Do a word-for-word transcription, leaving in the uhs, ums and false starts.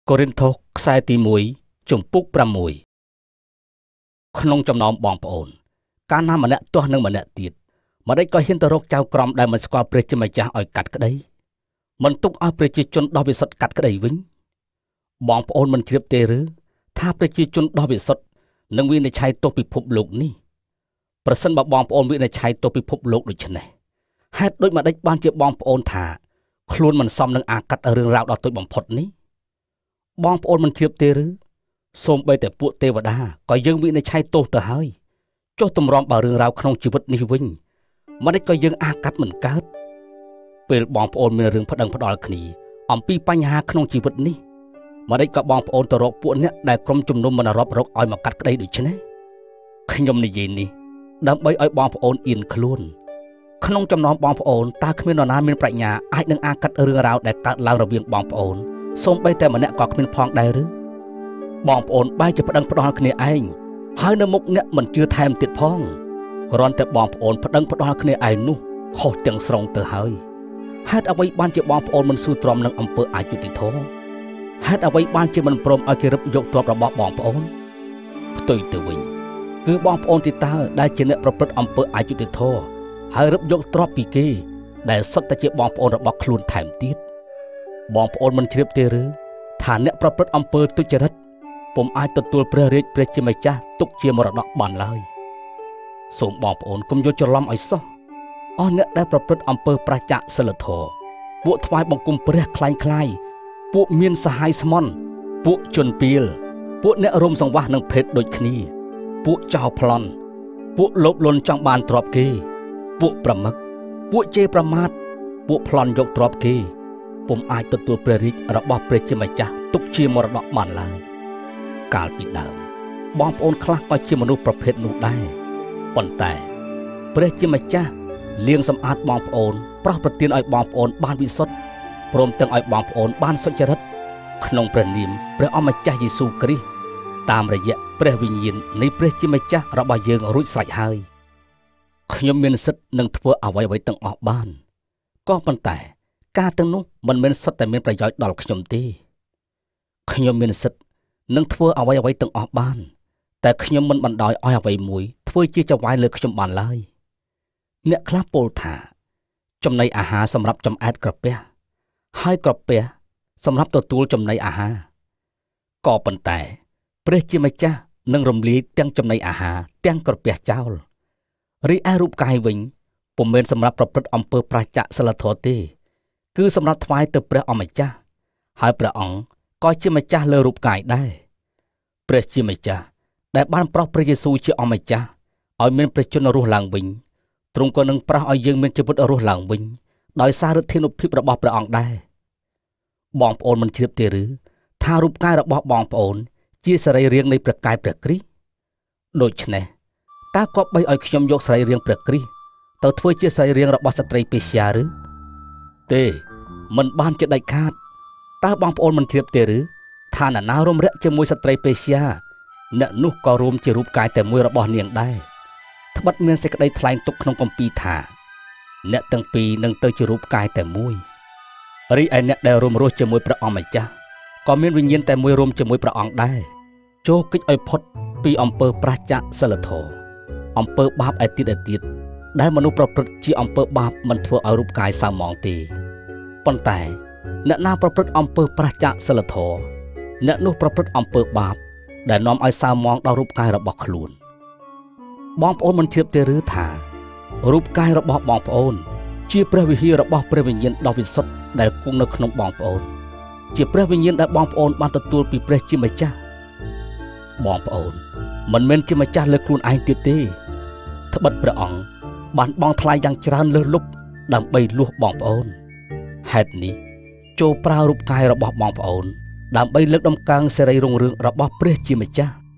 កូរិនថូសខ្សែទីមួយជំពូកប្រាំមួយ ក្នុងចំណោមបងប្អូនកាលណាម្នាក់ទាស់នឹងម្នាក់ទៀតម្ដេចក៏ហ៊ានទៅរកចៅក្រមដែលមិនស្គាល់ព្រះជាម្ចាស់ឲ្យកាត់ក្តីមិនទុកឲ្យប្រជាជនដោះវិសុទ្ធកាត់ក្តីវិញបងប្អូនមិនជ្រាបទេឬថាប្រជាជនដោះវិសុទ្ធនឹងវិនិច្ឆ័យទោសពិភពលោកនេះប្រសិនបើបងប្អូនវិនិច្ឆ័យទោសពិភពលោកដូច្នេះហេតុដូចម្ដេចបានជាបងប្អូនថាខ្លួនមិនសមនឹងអាកាត់រឿងរ៉ាវដ៏តូចបំផុតនេះបងប្អូនមិនជ្រាបទេឬសូម្បីតែពួកទេវតាក៏យើងវិនិច្ឆ័យទោសទៅហើយចុះទម្រាំបើរឿងរ៉ាវក្នុងជីវិតនេះវិញមិនដេចក៏យើងអាកាត់មិនកើតពេលបងប្អូនមានរឿងប្តឹងផ្ដាល់គ្នាអំពីបញ្ហាក្នុងជីវិតនេះមិនដេចក៏បងប្អូនទៅរកពួកអ្នកដែលក្រុមជំនុំមិនរាប់រកឲ្យមកកាត់ក្តីដូច្នេះខ្ញុំនិយាយនេះដើម្បីឲ្យបងប្អូនអៀនខ្លួនក្នុងចំណោមបងប្អូនតើគ្មាននរណាមានប្រាជ្ញាអាចនឹងអាកាត់រឿងរ៉ាវដែលកើតឡើងរវាងបងប្អូនសូម្បីតែម្នាក់ក៏គ្មានផងដែរឬបងប្អូនបែរជាប្តឹងផ្ដាល់គ្នាឯងហើយនៅមុខអ្នកមិនជឿថែមទៀតផងគ្រាន់តែបងប្អូនប្តឹងផ្ដាល់គ្នាឯងនោះខុសទាំងស្រុងទៅហើយហេតុអ្វីបានជាបងប្អូនមិនស៊ូទ្រាំនឹងអំពើអយុត្តិធម៌ហេតុអ្វីបានជាមិនព្រមឲ្យគេរឹបយកទ្រព្យរបស់បងប្អូនផ្ទុយទៅវិញគឺបងប្អូនទីតើដែលជាអ្នកប្រព្រឹត្តអំពើអយុត្តិធម៌ហើយរឹបយកទ្រព្យពីគេដែលសុទ្ធតែជាបងប្អូនរបស់ខ្លួនថែមទៀតបងប្អូនមិនជ្រាបទេឬថាអ្នកប្រព្រឹត្តអំពើទុច្ចរិតពុំអាចទទួលព្រះរាជព្រះជាម្ចាស់ទុកជាមរតកបានឡើយសូមបងប្អូនកុំយល់ច្រឡំឲ្យសោះអស់អ្នកដែលប្រព្រឹត្តអំពើប្រឆាសិលធម៌ពួកថ្វាយបង្គំព្រះคล้ายคล้ายពួកមានសហាយស្មន់ពួកជនពីលពួកអ្នករំសង្វាស់នឹងភេទដូចគ្នាពួកចោរប្លន់ពួកលោភលន់ចង់បានទ្រព្យគេពួកប្រមឹកពួកជេរប្រមាថពួកប្លន់យកទ្រព្យគេពុំអាចទទួលព្រះរាជរបស់ព្រះជាម្ចាស់ទុកជាមរតកបានឡើយកាលពីដើមបងប្អូនខ្លះក៏ជាមនុស្សប្រភេទនោះដែរប៉ុន្តែព្រះជាម្ចាស់លាងសម្អាតបងប្អូនប្រោះប្រទានឲ្យបងប្អូនបានវិសុទ្ធព្រមទាំងឲ្យបងប្អូនបានសុចរិតក្នុងព្រះនាមព្រះអម្ចាស់យេស៊ូវគ្រីស្ទតាមរយៈព្រះវិញ្ញាណនៃព្រះជាម្ចាស់របស់យើងរួចស្រេចហើយខ្ញុំមានសិទ្ធិនឹងធ្វើអ្វីៗទាំងអស់បានក៏ប៉ុន្តែការទាំងនោះមិនមែនសុទ្ធតែមានប្រយោជន៍ដល់ខ្ញុំទេខ្ញុំមានសិទ្ធិនឹងធ្វើអ្វីអ្វីទាំងអស់បានតែខ្ញុំមិនបណ្ដោយឲ្យអ្វីមួយធ្វើជាចង្វាយលើខ្ញុំបានឡើយអ្នកខ្លះពោលថាចំណីអាហារសម្រាប់ចំអែតក្រពះហើយក្រពះសម្រាប់ទទួលចំណីអាហារក៏ប៉ុន្តែព្រះជាម្ចាស់នឹងរំលាយទាំងចំណីអាហារទាំងក្រពះចោលរីឯរូបកាយវិញពុំមែនសម្រាប់ប្រព្រឹត្តអំពើប្រឆាសិលធម៌ទេគឺសម្រាប់ថ្វាយទៅព្រះអម្ចាស់ហើយព្រះអង្គក៏ជាម្ចាស់លើរូបកាយដែរព្រះជាម្ចាស់ដែលបានប្រោសព្រះយេស៊ូវជាអម្ចាស់ឲ្យមានព្រះជន្មរស់ឡើងវិញទ្រង់ក៏នឹងប្រោសឲ្យយើងមានជីវិតរស់ឡើងវិញដោយសារឫទ្ធានុភាពរបស់ព្រះអង្គដែរបងប្អូនមិនជ្រាបទេឬថារូបកាយរបស់បងប្អូនជាសរីរាង្គនៃព្រះកាយព្រះគ្រីស្ទដូច្នេះតើគប្បីឲ្យខ្ញុំយកសរីរាង្គព្រះគ្រីស្ទទៅធ្វើជាសរីរាង្គរបស់ស្ត្រីពេស្យាឬទេមិនបានជាដាច់ខាតតើបងប្អូនមិនជ្រាបទេឬថាអ្នកណារំរាក់ជាមួយស្ត្រីពេស្យាអ្នកនោះក៏រួមជារូបកាយតែមួយរបស់នាងដែរត្បិតមានសេចក្តីថ្លែងទុកក្នុងគម្ពីរថាអ្នកទាំងពីរនឹងទៅជារូបកាយតែមួយរីឯអ្នកដែលរួមរស់ជាមួយព្រះអម្ចាស់ក៏មានវិញ្ញាណតែមួយរួមជាមួយព្រះអង្គដែរចូលកិច្ចឲ្យផុតពីអំពើប្រឆាសិលធម៌អំពើបាបឯទៀតឯទៀតដែលមនុស្សប្រព្រឹត្តជាអំពើបាបមិនធ្វើឲ្យរូបកាយសៅហ្មងទេប៉ុន្តែអ្នកណាប្រព្រឹត្តអំពើប្រឆាសិលធម៌អ្នកនោះប្រព្រឹត្តអំពើបាបដែលនាំឲ្យសៅហ្មងដល់រូបកាយរបស់ខ្លួនបងប្អូនមិនជ្រាបទេឬថារូបកាយរបស់បងប្អូនជាព្រះវិហាររបស់ព្រះវិញ្ញាណដ៏វិសុទ្ធដែលគង់នៅក្នុងបងប្អូនជាព្រះវិញ្ញាណដែលបងប្អូនបានទទួលពីព្រះជាម្ចាស់បងប្អូនមិនមែនជាម្ចាស់លើខ្លួនឯងទៀតទេត្បិតព្រះអង្គបានបង់ថ្លៃយ៉ាងច្រើនលើសលប់ដើម្បីលួសបងប្អូនហេតុនេះចូលប្រើរូបកាយរបស់បងប្អូនដើម្បីលើកតម្កើងសេរីរុងរឿងរបស់ព្រះជាម្ចាស់